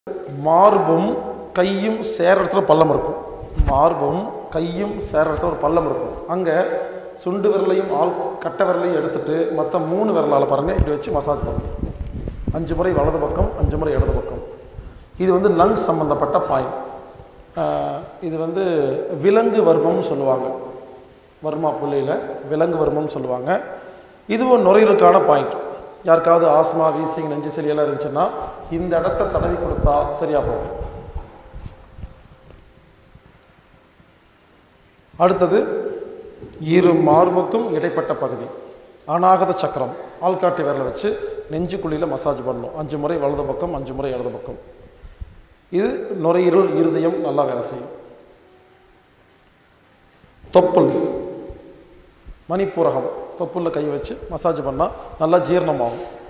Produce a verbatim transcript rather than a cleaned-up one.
மார்பும் கையும் சேர இடத்துல பள்ளம் இருக்கும். மார்பும் கையும் சேர இடத்துல ஒரு பள்ளம் இருக்கும். அங்கே சுண்டு விரலையும் ஆள் கட்டை விரலையும் எடுத்துட்டு மற்ற மூணு விரலால் பாருங்கள் இப்படி வச்சு மசாஜ் பண்ணணும். அஞ்சு முறை வலது பக்கம், அஞ்சு முறை இடது பக்கம். இது வந்து லங்ஸ் சம்மந்தப்பட்ட பாயிண்ட். இது வந்து விலங்கு வர்மம்னு சொல்லுவாங்க. வர்மா புள்ளியில் விலங்கு வர்மம்னு சொல்லுவாங்க. இதுவும் நுரையீரலுக்கான பாயிண்ட். யாருக்காவது ஆஸ்மா, வீசிங், நெஞ்சு சளி எல்லாம் இருந்துச்சுன்னா இந்த இடத்த தடவி கொடுத்தா சரியாக போகும். அடுத்தது இரு மார்புக்கும் இடைப்பட்ட பகுதி அநாகத சக்கரம். ஆள்காட்டி விரலை வச்சு நெஞ்சுக்குழியில் மசாஜ் பண்ணணும். அஞ்சு முறை வலது பக்கம், அஞ்சு முறை இடது பக்கம். இது நுரையீரல், இருதயம் நல்லா வேலை செய்யும். தொப்புள், மணிப்பூரகம், தொப்புளில் கை வச்சு மசாஜ் பண்ணால் நல்லா ஜீரணமாகும்.